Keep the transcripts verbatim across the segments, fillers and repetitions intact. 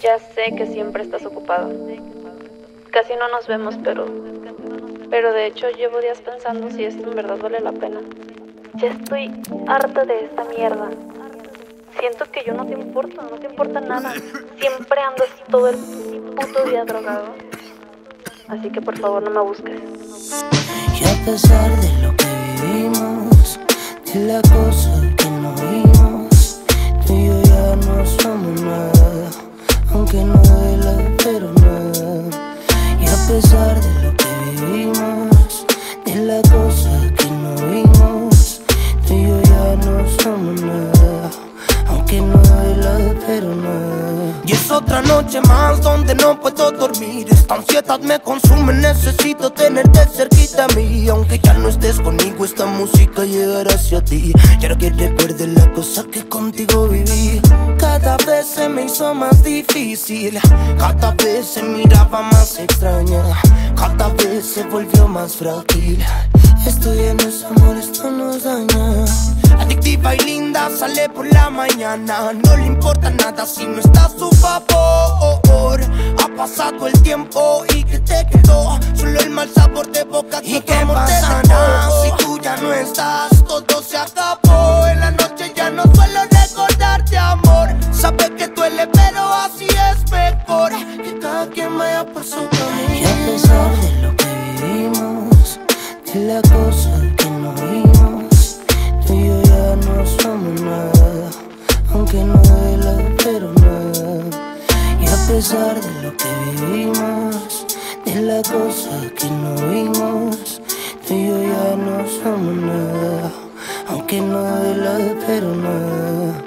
Ya sé que siempre estás ocupado. Casi no nos vemos, pero... Pero de hecho llevo días pensando si esto en verdad vale la pena. Ya estoy harta de esta mierda. Siento que yo no te importo, no te importa nada. Siempre andas todo el puto día drogado. Así que por favor no me busques. Y a pesar de lo que vivimos, de la cosa que no vimos, tú y yo ya no somos nada, aunque no duela, pero nada. Y a pesar de lo que vivimos, de la cosa que no vimos, tú y yo ya no somos nada, aunque no duela, pero nada. Y es otra noche más donde no puedo dormir. Esta ansiedad me consume, necesito tenerte cerquita a mí. Aunque ya no estés conmigo, esta música llegará hacia ti. Quiero que recuerdes la cosa que contigo viví. Cada vez se me hizo más difícil, cada vez se miraba más extraña, cada vez se volvió más frágil. Estoy en ese amor, esto nos daña. Adictiva y linda, sale por la mañana. No le importa nada si no está a su favor. Ha pasado el tiempo y que te quedó solo el mal sabor de boca. ¿Y qué pasará si tú ya no estás? Todo se acabó. En la noche ya no suelo recordarte, amor. Sabes que duele, pero así es mejor. Que cada quien vaya por su camino. Y a pesar de lo que vivimos, de la cosa que no vimos, tú y yo ya no somos nada, aunque no duela, pero nada. Y a pesar de lo que vivimos, de la cosa que no vimos, tú y yo ya no somos nada, aunque no duela, pero nada.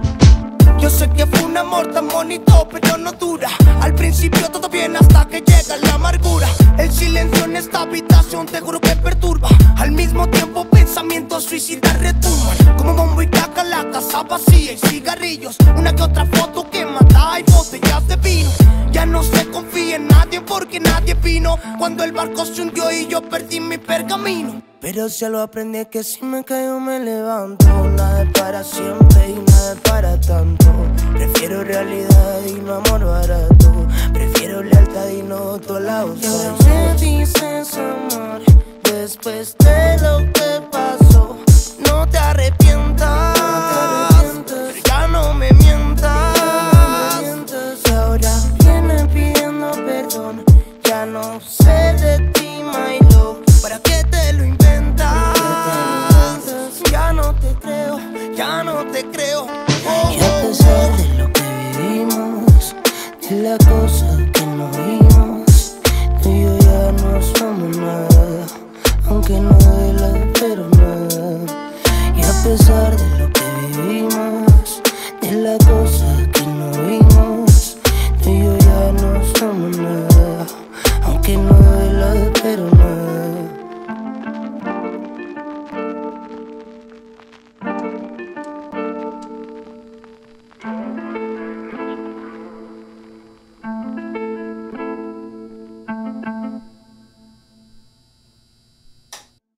Yo sé que fue un amor tan bonito, pero no dura. Al principio todo bien hasta que llega la amargura. El silencio en esta habitación te juro que perturba. Al mismo tiempo pensamientos suicidas retumban. Como bombo y caca, la casa vacía y cigarrillos. Una que otra foto que mata y botellas de vino. Ya no se confía en nadie porque nadie vino cuando el barco se hundió y yo perdí mi pergamino. Pero si algo aprendí es que si me caigo me levanto. Nada es para siempre y nada es para tanto. Prefiero realidad y no amor barato. Prefiero lealtad y no toda la ausencia. Y ahora me dices amor, después de lo que pasó, no te arrepientas, no te arrepientas. Ya no me mientas, no me mientas. Y ahora vienes pidiendo perdón. Ya no sé de ti, my love. ¿Para qué te lo inventas? Ya no te creo, ya no te creo.